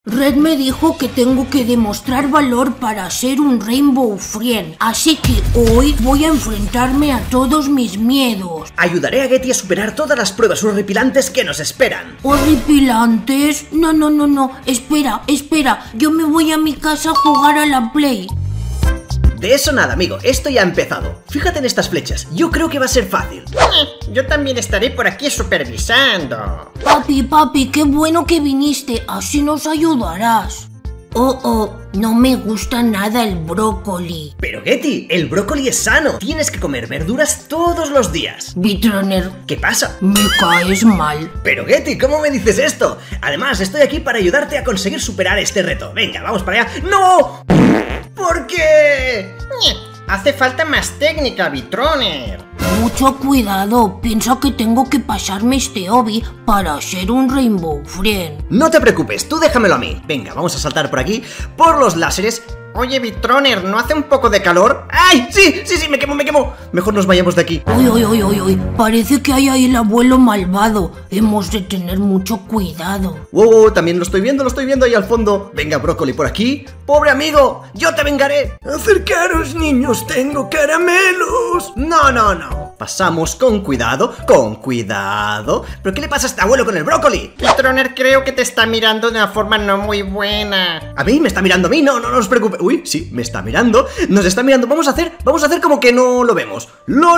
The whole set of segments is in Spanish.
Red me dijo que tengo que demostrar valor para ser un Rainbow Friend, así que hoy voy a enfrentarme a todos mis miedos. Ayudaré a Getty a superar todas las pruebas horripilantes que nos esperan. ¿Horripilantes? No, espera, yo me voy a mi casa a jugar a la Play. De eso nada, amigo, esto ya ha empezado. Fíjate en estas flechas, yo creo que va a ser fácil. Yo también estaré por aquí supervisando. Papi, qué bueno que viniste, así nos ayudarás. No me gusta nada el brócoli. Pero Getty, el brócoli es sano, tienes que comer verduras todos los días. Bitroner, ¿Qué pasa? me caes mal. Pero Getty, ¿cómo me dices esto? Además, estoy aquí para ayudarte a conseguir superar este reto. Venga, vamos para allá. ¡No! ¿Por qué? Hace falta más técnica, Bitroner. Mucho cuidado, piensa que tengo que pasarme este obby para ser un Rainbow Friend. No te preocupes, tú déjamelo a mí. Venga, vamos a saltar por aquí, por los láseres. Oye, Bitroner, ¿no hace un poco de calor? ¡Ay! Sí, me quemo. Mejor nos vayamos de aquí. Uy, parece que hay ahí el abuelo malvado. Hemos de tener mucho cuidado. Wow, también lo estoy viendo ahí al fondo. Venga, brócoli, por aquí. ¡Pobre amigo! ¡Yo te vengaré! ¡Acercaros, niños! ¡Tengo caramelos! No. Pasamos con cuidado. ¿Pero qué le pasa a este abuelo con el brócoli? Bitroner, creo que te está mirando de una forma no muy buena. ¿A mí? ¿Me está mirando a mí? No os preocupes. Uy, sí, me está mirando. Nos está mirando. Vamos a hacer como que no lo vemos. Lo.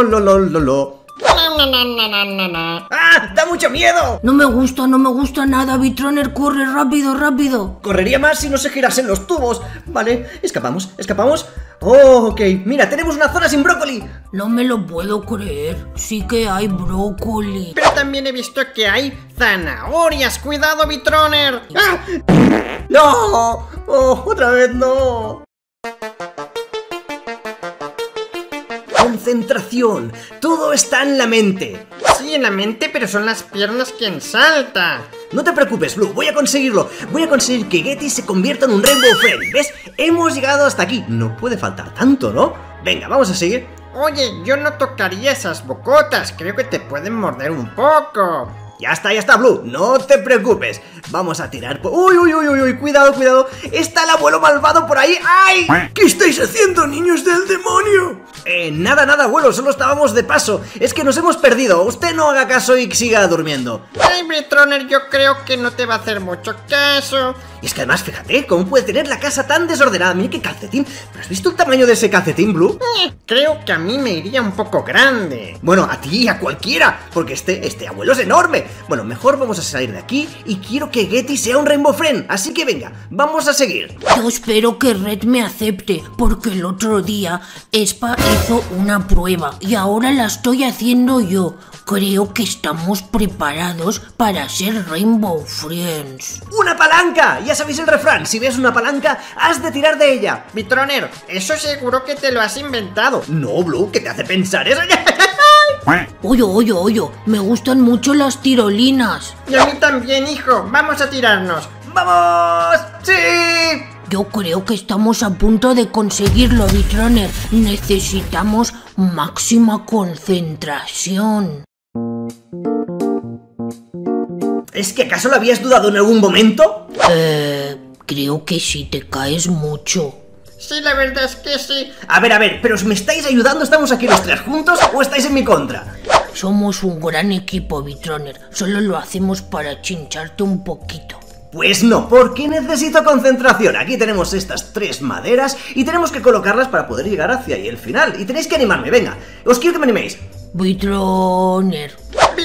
¡Ah! ¡Da mucho miedo! No me gusta nada, Bitroner, corre rápido. Correría más si no se girasen los tubos. Vale, escapamos. Oh, ok, mira, tenemos una zona sin brócoli. No me lo puedo creer, sí que hay brócoli. Pero también he visto que hay zanahorias. ¡Cuidado, Bitroner! ¡Ah! ¡No! ¡Oh, otra vez no! Concentración, todo está en la mente. Sí, en la mente, pero son las piernas quien salta. No te preocupes, Blue, voy a conseguirlo. Voy a conseguir que Getty se convierta en un Rainbow Friend. ¿Ves? Hemos llegado hasta aquí. No puede faltar tanto, ¿no? Venga, vamos a seguir. Oye, yo no tocaría esas bocotas. Creo que te pueden morder un poco. Ya está, Blue, no te preocupes. Vamos a tirar por... Uy, cuidado. Está el abuelo malvado por ahí. ¡Ay! ¿Qué estáis haciendo, niños del demonio? Nada, abuelo, solo estábamos de paso. Es que nos hemos perdido. Usted no haga caso y siga durmiendo. Ay, Bitroner, yo creo que no te va a hacer mucho caso. Y es que además, fíjate, ¿cómo puede tener la casa tan desordenada? Mira qué calcetín. ¿Pero has visto el tamaño de ese calcetín, Blue? Creo que a mí me iría un poco grande. Bueno, a ti y a cualquiera, porque este abuelo es enorme. Bueno, mejor vamos a salir de aquí y quiero que Getty sea un Rainbow Friend. Así que venga, vamos a seguir. Yo espero que Red me acepte, porque el otro día Espa hizo una prueba y ahora la estoy haciendo yo. Creo que estamos preparados para ser Rainbow Friends. ¡Una palanca! Ya sabéis el refrán, si ves una palanca, has de tirar de ella. Bitroner, eso seguro que te lo has inventado. No, Blue, ¿qué te hace pensar eso? Oye, me gustan mucho las tirolinas. Y a mí también, hijo, vamos a tirarnos. ¡Vamos! ¡Sí! Yo creo que estamos a punto de conseguirlo, Bitroner. Necesitamos máxima concentración. ¿Es que acaso lo habías dudado en algún momento? Creo que sí, te caes mucho. Sí, la verdad es que sí. A ver, ¿pero os me estáis ayudando? ¿Estamos aquí los tres juntos o estáis en mi contra? Somos un gran equipo, Bitroner. Solo lo hacemos para chincharte un poquito. Pues no, porque necesito concentración. Aquí tenemos estas 3 maderas y tenemos que colocarlas para poder llegar hacia ahí el final. Y tenéis que animarme, venga. Os quiero que me animéis. Bitroner.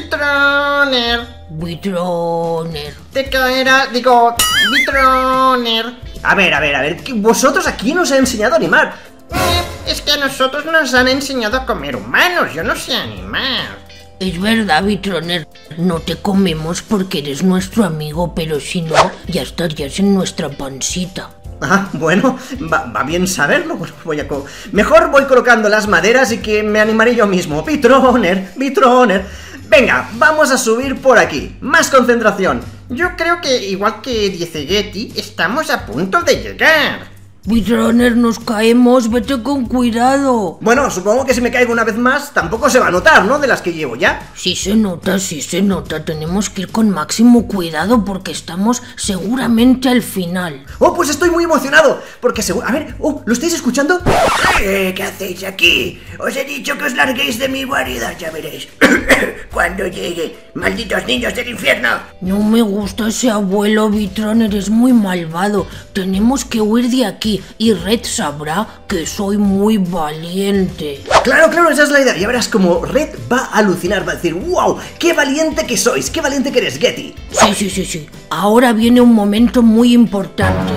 Te caerá, Bitroner. A ver, que vosotros aquí nos han enseñado a animar. Es que a nosotros nos han enseñado a comer humanos, yo no sé animar. Es verdad, Bitroner, no te comemos porque eres nuestro amigo, pero si no, ya estarías en nuestra pancita. Ah, bueno, va bien saberlo. Bueno, mejor voy colocando las maderas y que me animaré yo mismo. Bitroner. Venga, vamos a subir por aquí. Más concentración. Yo creo que, igual que dice Getty, estamos a punto de llegar. Bitrunner, nos caemos, vete con cuidado. Bueno, supongo que si me caigo una vez más, tampoco se va a notar, ¿no? De las que llevo ya. Sí se nota, tenemos que ir con máximo cuidado porque estamos seguramente al final. Oh, pues estoy muy emocionado, porque seguro... A ver, ¿lo estáis escuchando? ¿Qué hacéis aquí? Os he dicho que os larguéis de mi guarida, ya veréis. Cuando llegue, malditos niños del infierno. No me gusta ese abuelo, Bitrunner, es muy malvado. Tenemos que huir de aquí y Red sabrá que soy muy valiente. Claro, esa es la idea. Ya verás como Red va a alucinar, va a decir, wow, qué valiente que sois, qué valiente que eres, Getty. Sí. Ahora viene un momento muy importante.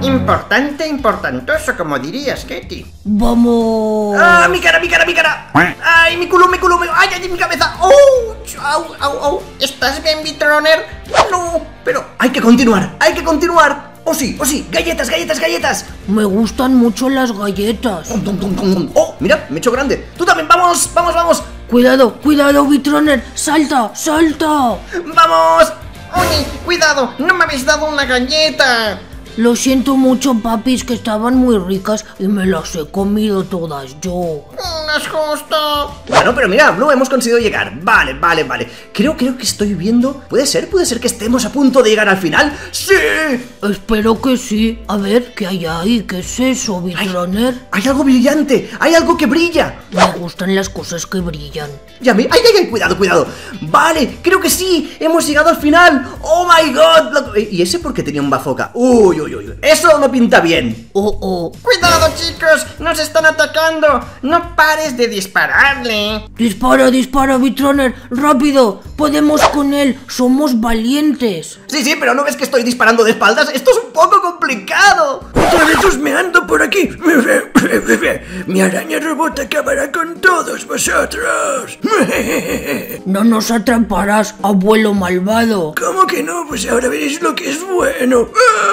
Importantoso, como dirías, Getty. ¡Vamos! ¡Ah, mi cara! ¡Ay, mi culo! ¡Ay, mi cabeza! ¡Oh! ¡Au! ¿Estás bien, Bitrunner? No, pero hay que continuar. ¡Oh sí! ¡Galletas! Me gustan mucho las galletas. ¡Oh, mira! Me he hecho grande. ¡Tú también! ¡Vamos! Cuidado, Bitrunner, salta. ¡Vamos! Oye, cuidado, no me habéis dado una galleta. Lo siento mucho, papis, que estaban muy ricas y me las he comido todas yo. No es justo. Bueno, pero mira, Blue, hemos conseguido llegar. Vale. Creo que estoy viendo... ¿Puede ser que estemos a punto de llegar al final? ¡Sí! Espero que sí. A ver, ¿qué hay ahí? ¿Qué es eso, Bitrunner? Hay algo brillante, hay algo que brilla. Me gustan las cosas que brillan. ¡Ay! Cuidado. Vale, creo que sí, hemos llegado al final. ¡Oh, my God! ¿Y ese por qué tenía un bazooka? Uy. Eso no pinta bien. Oh. Cuidado, chicos, nos están atacando. No pares de dispararle. Dispara, Bitrunner, rápido. Podemos con él, somos valientes. Sí, pero ¿no ves que estoy disparando de espaldas? Esto es un poco complicado. Otra vez husmeando por aquí. Mi araña robot acabará con todos vosotros. No nos atraparás, abuelo malvado. ¿Cómo que no? Pues ahora veréis lo que es bueno.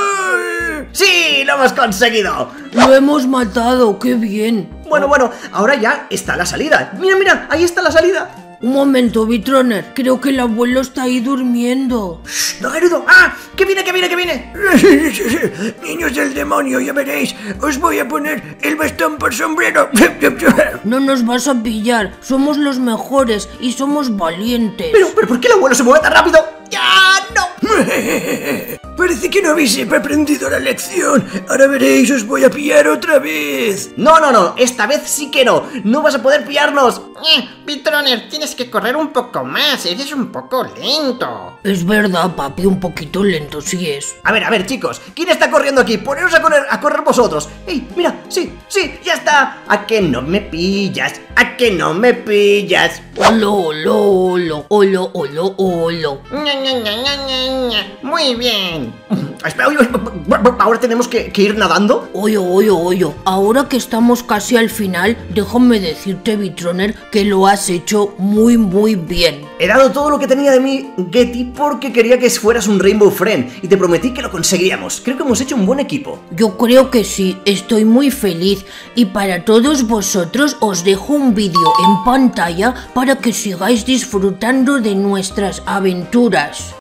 ¡Sí! ¡Lo hemos conseguido! Lo hemos matado, qué bien. Bueno, ahora ya está la salida. Mira, ahí está la salida. Un momento, Bitrunner, creo que el abuelo está ahí durmiendo. ¡Shh! ¡No, Gerudo! ¡Ah! ¡Que viene! Niños del demonio, ya veréis. Os voy a poner el bastón por sombrero. No nos vas a pillar, somos los mejores y somos valientes. ¿Pero por qué el abuelo se mueve tan rápido? ¡Ya no! Parece que no habéis aprendido la lección. Ahora veréis, os voy a pillar otra vez. No, esta vez sí que no. No vas a poder pillarnos. Bitrunner, tienes que correr un poco más, eres un poco lento. Es verdad, papi, un poquito lento sí es. A ver, chicos, ¿quién está corriendo aquí? Poneros a correr vosotros. ¡Ey, mira! Sí, ya está. ¿A que no me pillas? Olo. Muy bien. Espera, ¿ahora tenemos que ir nadando? Oyo. Ahora que estamos casi al final, déjame decirte, Bitrunner, que lo has hecho muy bien. He dado todo lo que tenía de mí, Getty, porque quería que fueras un Rainbow Friend y te prometí que lo conseguiríamos. Creo que hemos hecho un buen equipo. Yo creo que sí, estoy muy feliz y para todos vosotros os dejo un vídeo en pantalla para que sigáis disfrutando de nuestras aventuras.